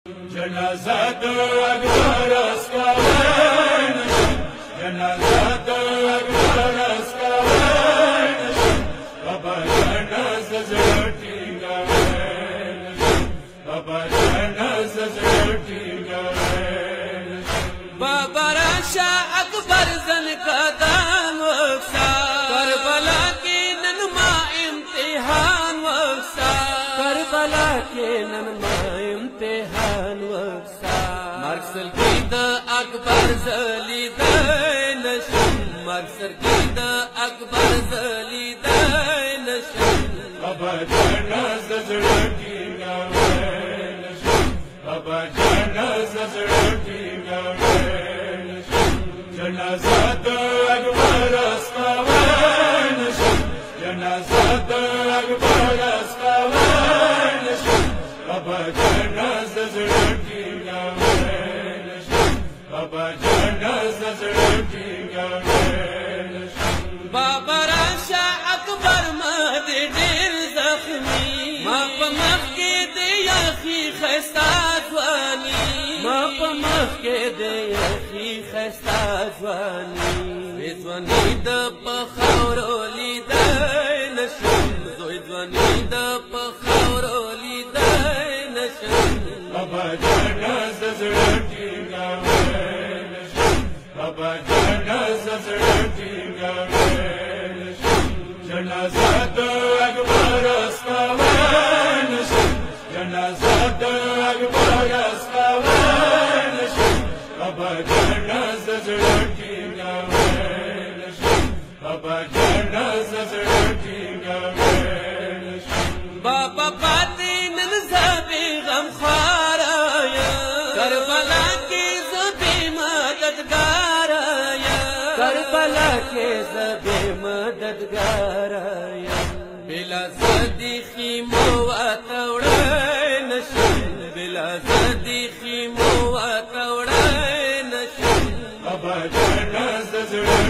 جنازه د اکبر اسکاوین جنازه د اکبر اسکاوین بابا جنازه زړټینګاوین بابا جنازه زړټینګاوین بابا راشه اکبر زن قدم وکسا کربلا کې نن ما امتحان وکسا کربلا کې نن ما امتحان وکسا مرسل کې د اکبر زلی د نشم مرسل کې د اکبر زلی د نشم بابا جنازه زړټینګاوین بابا جنازه زړټینګاوین جنازه د اکبر اسکاوین جنازه د اکبر اسکاوین بابا جنازه زړټینګاوین بابا جنازه زړټینګاوین بابا راشه اکبر ما دې ډېر زخمي ما په مخ کې دې یخي خستا ځواني ما په مخ کې دې یخي خستا ځواني ځواني د په خاورو لیدای نشم زوی ځواني د په خاورو لیدای نشم بابا جنازه زړټینګاوین بابا جنازه زړټینګاوین جنازه د اکبر اسکاوین جنازه د اکبر اسکاوین بابا جنازه زړټینګاوین بابا جنازه زړټینګاوین بابا پاتې نن زبې غم خواریا کربلا کې زبې مددګاریا کربلا کې زبې مددګاریا بلا زدي خیمو واتوړای نشم بلا زدي خیمو واتوړای نشم بابا جنازه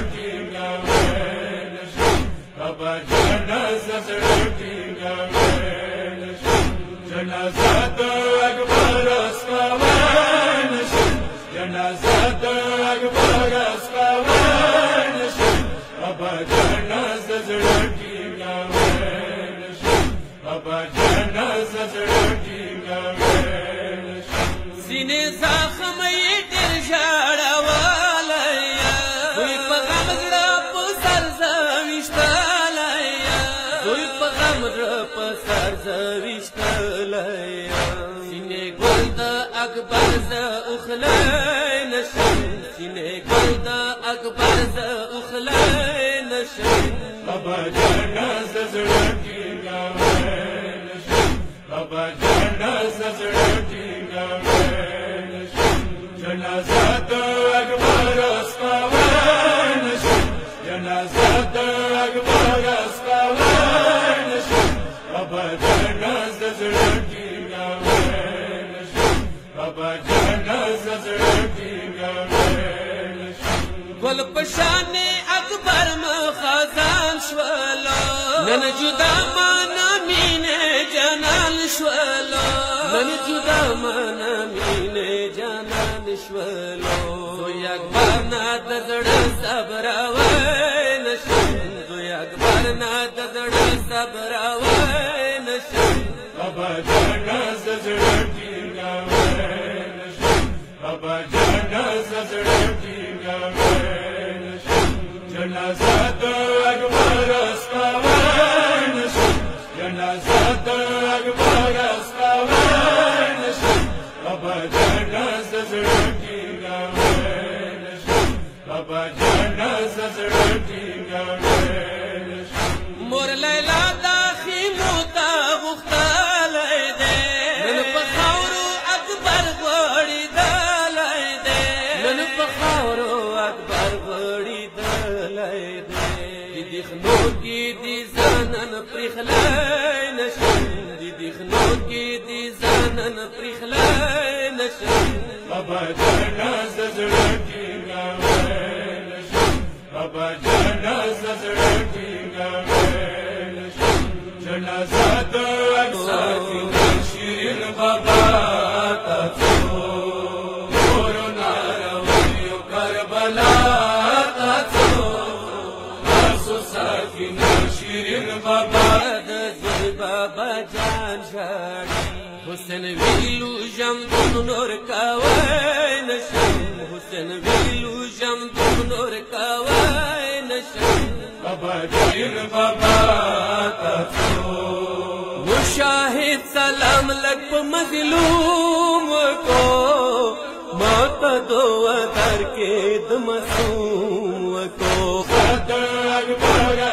زړټینګاوین بابا جنازه زړټینګاوین جنازه د اکبر اسکاوین جنازه د اکبر اسکاوین بابا جنازه زړټینګاوین بابا جنازه زړټینګاوین سینې زخم یې ډېر ژړولی دوی په غم زړه په سر زه ویشتلی دوی په غم زړه په سر زه ویشتلی سینې ګل د اکبر زه اخلی نشم سینې ګل د اکبر زه اخلی نشم بابا جنازه زړټینګاوین بابا جنازه زړټینګاوین جنازه د اکبر اسکاوین جنازه د اکبر اسکاوین بابا جنازه زړټینګاوین بابا جنازه زړټینګاوین ګل په شان اکبر مخزان شولو نن جدا مانا مینه جانان شولو نن جدا مانا مینه جانان شولو زوی اکبر نا د زړه صبر وای نشم زوی اکبر نا د زړه صبر وای نشم بابا جنازه زړټینګاوین بابا جنازه زړټینګاوین جنازه د اکبر اسکاوین جنازه د اکبر اسکاوین بابا جنازه زړټینګاوین بابا جنازه زړټینګاوین مور لیلا دا خیمو تا غختلی دی نن په خاورو اکبر غوړېدلی دی نن په خاورو اکبر غوړېدلی دی د خنو کې دې ځانن پرېخلی نشم د خنو کې دې ځانن پرېخلی نشم بابا جنازه زړټینګاوین بابا جنازه زړټینګاوین جنازه د اکبر شیرین بابا تا جان جاړي حسین ویلو جم دون نور کوي نشم حسین ویلو جم دون نور کوي نشم بابا ډیر بابا تاسو مشاهد سلام لک په مظلوم کو مات دو در کې د مسوم کو صدر اکبر